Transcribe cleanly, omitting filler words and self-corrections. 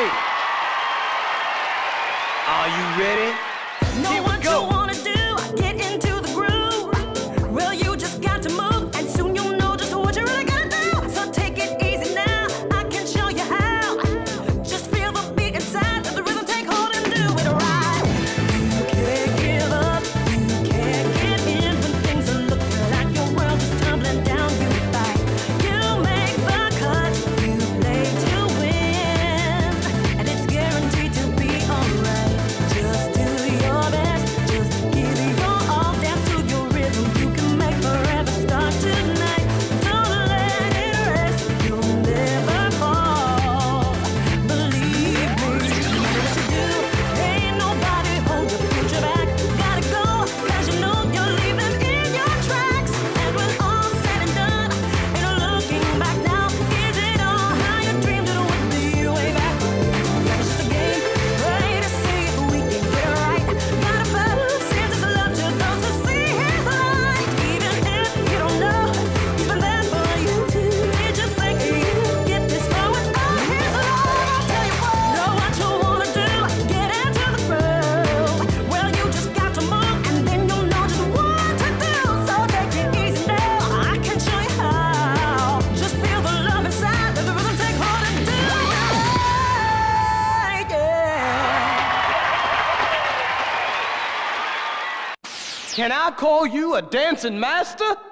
trilogy. Are you ready? Know what you wanna do, get into the groove. Well, you just got to move, and soon you'll know just what you really gotta do. So take it easy now, I can show you how. Just feel the beat inside, let the rhythm take hold and do it right. You can't give up, you can't give in when things are looking like your world is tumbling down. You fight, you make the cut, you play to win, and it's guaranteed to be alright. Just do your best, just give your all, dance to your rhythm. You can make forever start tonight. Don't let it rest, you'll never fall. Believe me, no matter what you do, ain't nobody hold your future back. Gotta go, 'cause you know you'll leave them in your tracks. And when all's said and done, ain't no looking back now. Is it all how you dreamed it would be way back? Life's just a game, play to see if we can get it right. Gotta prove since it's love to those who see his light. Even if you don't know, he's been there for you too. Did you think you'd get this far without his love? I'll tell you what, know what you wanna do, get into the groove. Well, you just got to move, and then you'll know just what to do. So take it easy now, I can show you how. Just feel the love inside, let the rhythm take hold and do it right, yeah. Can I call you a dancing master?